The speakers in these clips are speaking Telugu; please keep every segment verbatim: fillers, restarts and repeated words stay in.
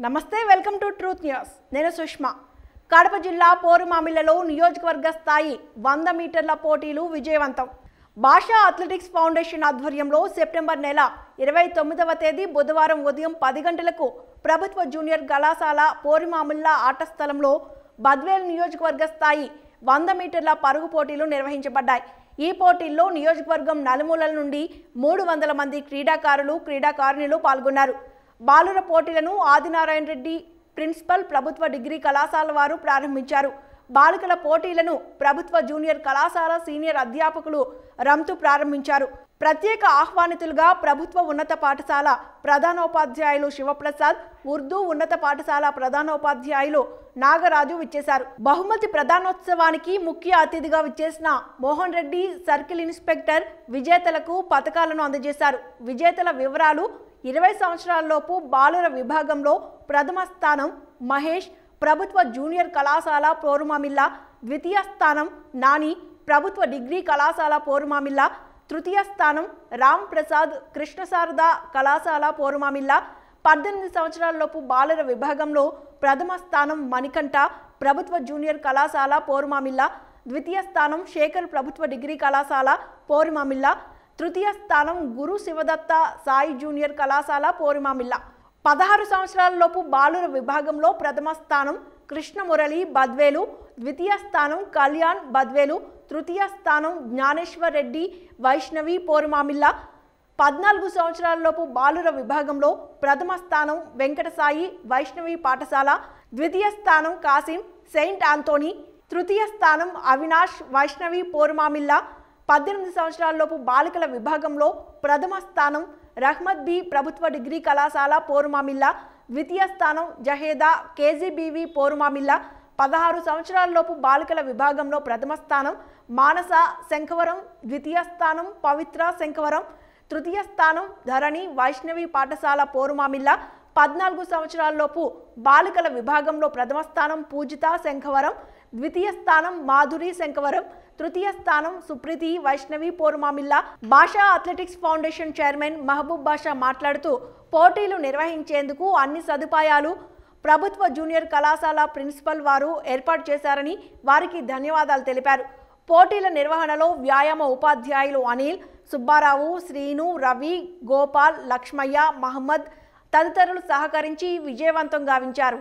నమస్తే వెల్కమ్ టు ట్రూత్ న్యూస్ నేను సుష్మా కడప జిల్లా పోరుమామిళ్లలో నియోజకవర్గ స్థాయి వంద మీటర్ల పోటీలు విజయవంతం భాషా అథ్లెటిక్స్ ఫౌండేషన్ ఆధ్వర్యంలో సెప్టెంబర్ నెల ఇరవై తొమ్మిదవ తేదీ బుధవారం ఉదయం పది గంటలకు ప్రభుత్వ జూనియర్ కళాశాల పోరుమామిళ్ల ఆట స్థలంలో బద్వేల్ నియోజకవర్గ స్థాయి వంద మీటర్ల పరుగు పోటీలు నిర్వహించబడ్డాయి। ఈ పోటీల్లో నియోజకవర్గం నలుమూలల నుండి మూడు వందల మంది క్రీడాకారులు క్రీడాకారిణులు పాల్గొన్నారు। బాలుర పోటీలను ఆదినారాయణ రెడ్డి ప్రిన్సిపల్ ప్రభుత్వ డిగ్రీ కళాశాల వారు ప్రారంభించారు। బాలికల పోటీలను ప్రభుత్వ జూనియర్ కళాశాల సీనియర్ అధ్యాపకులు రంతు ప్రారంభించారు। ప్రత్యేక ఆహ్వానితులుగా ప్రభుత్వ ఉన్నత పాఠశాల ప్రధానోపాధ్యాయులు శివప్రసాద్, ఉర్దూ ఉన్నత పాఠశాల ప్రధానోపాధ్యాయులు నాగరాజు విచ్చేశారు। బహుమతి ప్రధానోత్సవానికి ముఖ్య అతిథిగా విచ్చేసిన మోహన్ రెడ్డి సర్కిల్ ఇన్స్పెక్టర్ విజేతలకు పతకాలను అందజేశారు। విజేతల వివరాలు: ఇరవై సంవత్సరాలలోపు బాలుర విభాగంలో ప్రథమ స్థానం మహేష్, ప్రభుత్వ జూనియర్ కళాశాల పోరుమామిళ్ల; ద్వితీయ స్థానం నాని, ప్రభుత్వ డిగ్రీ కళాశాల పోరుమామిళ్ల; తృతీయ స్థానం రామ్ ప్రసాద్, కృష్ణశారద కళాశాల పోరుమామిళ్ల; పద్దెనిమిది సంవత్సరాలలోపు బాలుర విభాగంలో ప్రథమ స్థానం మణికంఠ, ప్రభుత్వ జూనియర్ కళాశాల పోరుమామిళ్ల; ద్వితీయ స్థానం శేఖర్, ప్రభుత్వ డిగ్రీ కళాశాల పోరుమామిళ్ల; తృతీయ స్థానం గురు శివదత్త సాయి జూనియర్ కళాశాల పోరుమామిళ్ల. పదహారు సంవత్సరాలలోపు బాలుర విభాగంలో ప్రథమ స్థానం కృష్ణమురళి బద్వేలు, ద్వితీయ స్థానం కళ్యాణ్ బద్వేలు, తృతీయ స్థానం జ్ఞానేశ్వర్ రెడ్డి వైష్ణవి పోరుమామిళ్ల. పద్నాలుగు సంవత్సరాలలోపు బాలుర విభాగంలో ప్రథమ స్థానం వెంకటసాయి వైష్ణవి పాఠశాల, ద్వితీయ స్థానం కాసిం సెయింట్ ఆంథోనీ, తృతీయ స్థానం అవినాష్ వైష్ణవి పోరుమామిళ్ల. పద్దెనిమిది సంవత్సరాలలోపు బాలికల విభాగంలో ప్రథమ స్థానం రహ్మద్ బి, ప్రభుత్వ డిగ్రీ కళాశాల పోరుమామిళ్ల, ద్వితీయ స్థానం జహేదా కేజీబీవి పోరుమామిళ్ల. పదహారు సంవత్సరాలలోపు బాలికల విభాగంలో ప్రథమ స్థానం మానస శంఖవరం, ద్వితీయ స్థానం పవిత్ర శంఖవరం, తృతీయ స్థానం ధరణి వైష్ణవి పాఠశాల పోరుమామిళ్ల. పద్నాలుగు సంవత్సరాలలోపు బాలికల విభాగంలో ప్రథమ స్థానం పూజిత శంఖవరం, ద్వితీయ స్థానం మాధురి శంఖవరం, తృతీయ స్థానం సుప్రీతి Vaishnavi Porumamilla. Basha athletics foundation chairman Mahaboob Basha మాట్లాడుతూ పోటీలు నిర్వహించేందుకు అన్ని సదుపాయాలు ప్రభుత్వ జూనియర్ కళాశాల ప్రిన్సిపల్ వారు ఏర్పాటు చేశారని వారికి ధన్యవాదాలు తెలిపారు। పోటీల నిర్వహణలో వ్యాయామ ఉపాధ్యాయులు అనిల్, సుబ్బారావు, శ్రీను, రవి, గోపాల్, లక్ష్మయ్య, మహమ్మద్ తదితరులు సహకరించి విజయవంతం గావించారు।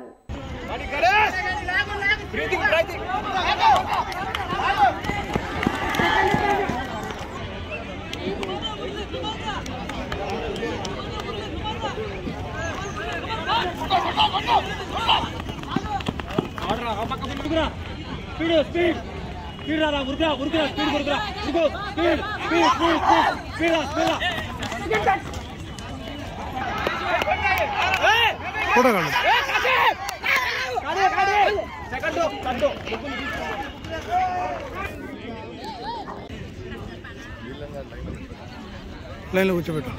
లైన్లో కూర్చోబెట్టు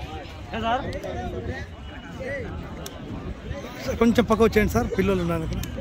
కొంచెం పక్క వచ్చేయండి సార్, పిల్లలు ఉన్నారు అక్కడ।